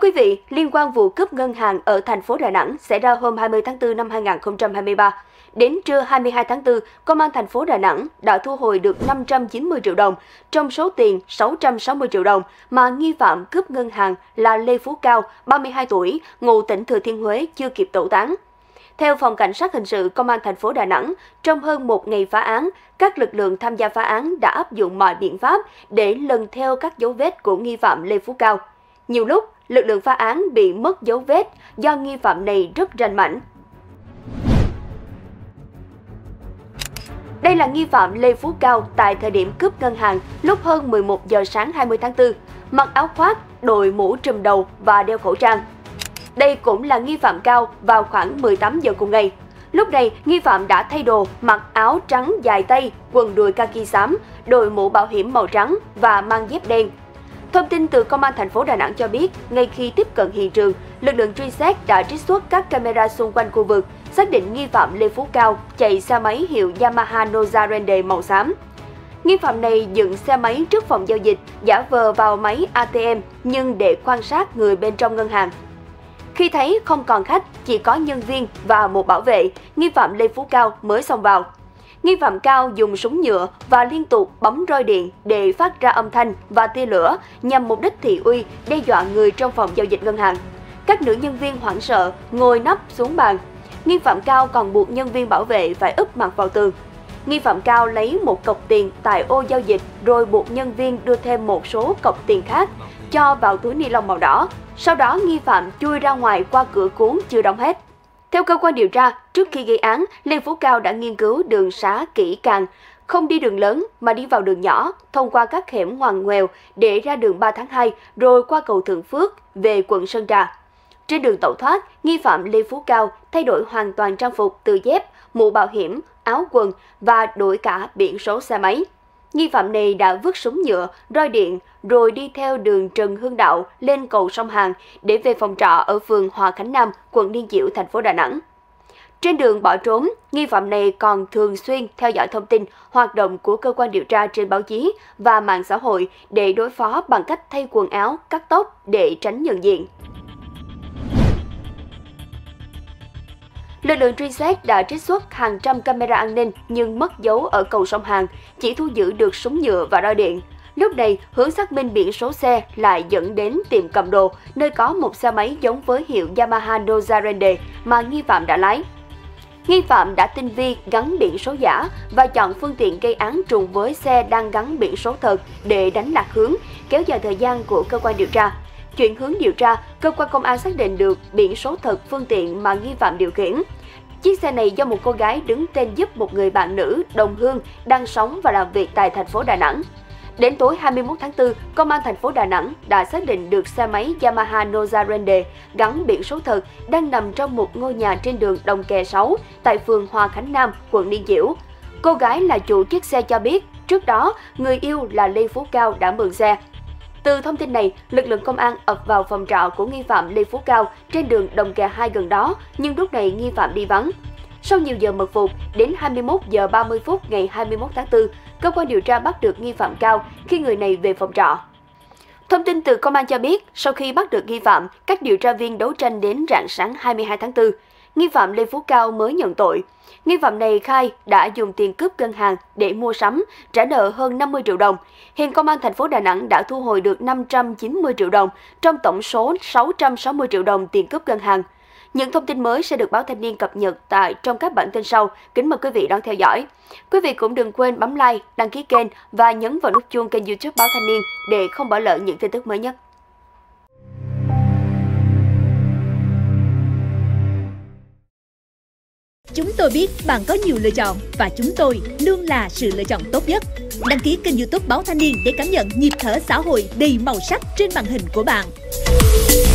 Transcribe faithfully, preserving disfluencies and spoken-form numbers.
quý vị, liên quan vụ cướp ngân hàng ở thành phố Đà Nẵng xảy ra hôm hai mươi tháng tư năm hai nghìn không trăm hai mươi ba. Đến trưa hai mươi hai tháng tư, Công an thành phố Đà Nẵng đã thu hồi được năm trăm chín mươi triệu đồng, trong số tiền sáu trăm sáu mươi triệu đồng mà nghi phạm cướp ngân hàng là Lê Phú Cao, ba mươi hai tuổi, ngụ tỉnh Thừa Thiên Huế chưa kịp tẩu tán. Theo Phòng Cảnh sát Hình sự Công an thành phố Đà Nẵng, trong hơn một ngày phá án, các lực lượng tham gia phá án đã áp dụng mọi biện pháp để lần theo các dấu vết của nghi phạm Lê Phú Cao. Nhiều lúc, lực lượng phá án bị mất dấu vết do nghi phạm này rất ranh mãnh. Đây là nghi phạm Lê Phú Cao tại thời điểm cướp ngân hàng lúc hơn mười một giờ sáng hai mươi tháng tư, mặc áo khoác, đội mũ trùm đầu và đeo khẩu trang. Đây cũng là nghi phạm Cao vào khoảng mười tám giờ cùng ngày. Lúc này, nghi phạm đã thay đồ, mặc áo trắng dài tay, quần đùi kaki xám, đội mũ bảo hiểm màu trắng và mang dép đen. Thông tin từ Công an thành phố Đà Nẵng cho biết, ngay khi tiếp cận hiện trường, lực lượng truy xét đã trích xuất các camera xung quanh khu vực, xác định nghi phạm Lê Phú Cao chạy xe máy hiệu Yamaha Noza Rende màu xám. Nghi phạm này dựng xe máy trước phòng giao dịch, giả vờ vào máy a tê em nhưng để quan sát người bên trong ngân hàng. Khi thấy không còn khách, chỉ có nhân viên và một bảo vệ, nghi phạm Lê Phú Cao mới xông vào. Nghi phạm Cao dùng súng nhựa và liên tục bấm roi điện để phát ra âm thanh và tia lửa nhằm mục đích thị uy, đe dọa người trong phòng giao dịch ngân hàng. Các nữ nhân viên hoảng sợ, ngồi nấp xuống bàn. Nghi phạm Cao còn buộc nhân viên bảo vệ phải úp mặt vào tường. Nghi phạm Cao lấy một cọc tiền tại ô giao dịch rồi buộc nhân viên đưa thêm một số cọc tiền khác cho vào túi ni lông màu đỏ. Sau đó nghi phạm chui ra ngoài qua cửa cuốn chưa đóng hết. Theo cơ quan điều tra, trước khi gây án, Lê Phú Cao đã nghiên cứu đường xá kỹ càng, không đi đường lớn mà đi vào đường nhỏ, thông qua các hẻm ngoằn ngoèo để ra đường ba tháng hai, rồi qua cầu Thượng Phước về quận Sơn Trà. Trên đường tẩu thoát, nghi phạm Lê Phú Cao thay đổi hoàn toàn trang phục từ dép, mũ bảo hiểm, áo quần và đổi cả biển số xe máy. Nghi phạm này đã vứt súng nhựa, roi điện rồi đi theo đường Trần Hưng Đạo lên cầu Sông Hàn để về phòng trọ ở phường Hòa Khánh Nam, quận Liên Chiểu, thành phố Đà Nẵng. Trên đường bỏ trốn, nghi phạm này còn thường xuyên theo dõi thông tin, hoạt động của cơ quan điều tra trên báo chí và mạng xã hội để đối phó bằng cách thay quần áo, cắt tóc để tránh nhận diện. Lực lượng truy xét đã trích xuất hàng trăm camera an ninh nhưng mất dấu ở cầu Sông Hàn, chỉ thu giữ được súng nhựa và roi điện. Lúc này, hướng xác minh biển số xe lại dẫn đến tiệm cầm đồ, nơi có một xe máy giống với hiệu Yamaha Noza Rende mà nghi phạm đã lái. Nghi phạm đã tinh vi gắn biển số giả và chọn phương tiện gây án trùng với xe đang gắn biển số thật để đánh lạc hướng, kéo dài thời gian của cơ quan điều tra. Chuyển hướng điều tra, cơ quan công an xác định được biển số thật phương tiện mà nghi phạm điều khiển. Chiếc xe này do một cô gái đứng tên giúp một người bạn nữ đồng hương đang sống và làm việc tại thành phố Đà Nẵng. Đến tối hai mươi mốt tháng tư, Công an thành phố Đà Nẵng đã xác định được xe máy Yamaha Noza Rende gắn biển số thật đang nằm trong một ngôi nhà trên đường Đồng Kè sáu tại phường Hòa Khánh Nam, quận Liên Chiểu. Cô gái là chủ chiếc xe cho biết, trước đó người yêu là Lê Phú Cao đã mượn xe. Từ thông tin này, lực lượng công an ập vào phòng trọ của nghi phạm Lê Phú Cao trên đường Đồng Kè hai gần đó, nhưng lúc này nghi phạm đi vắng. Sau nhiều giờ mật phục, đến hai mươi mốt giờ ba mươi phút ngày hai mươi mốt tháng tư, cơ quan điều tra bắt được nghi phạm Cao khi người này về phòng trọ. Thông tin từ công an cho biết, sau khi bắt được nghi phạm, các điều tra viên đấu tranh đến rạng sáng hai mươi hai tháng tư. Nghi phạm Lê Phú Cao mới nhận tội. Nghi phạm này khai đã dùng tiền cướp ngân hàng để mua sắm, trả nợ hơn năm mươi triệu đồng. Hiện Công an thành phố Đà Nẵng đã thu hồi được năm trăm chín mươi triệu đồng trong tổng số sáu trăm sáu mươi triệu đồng tiền cướp ngân hàng. Những thông tin mới sẽ được Báo Thanh niên cập nhật tại trong các bản tin sau. Kính mời quý vị đón theo dõi. Quý vị cũng đừng quên bấm like, đăng ký kênh và nhấn vào nút chuông kênh YouTube Báo Thanh niên để không bỏ lỡ những tin tức mới nhất. Chúng tôi biết bạn có nhiều lựa chọn và chúng tôi luôn là sự lựa chọn tốt nhất. Đăng ký kênh YouTube Báo Thanh niên để cảm nhận nhịp thở xã hội đầy màu sắc trên màn hình của bạn.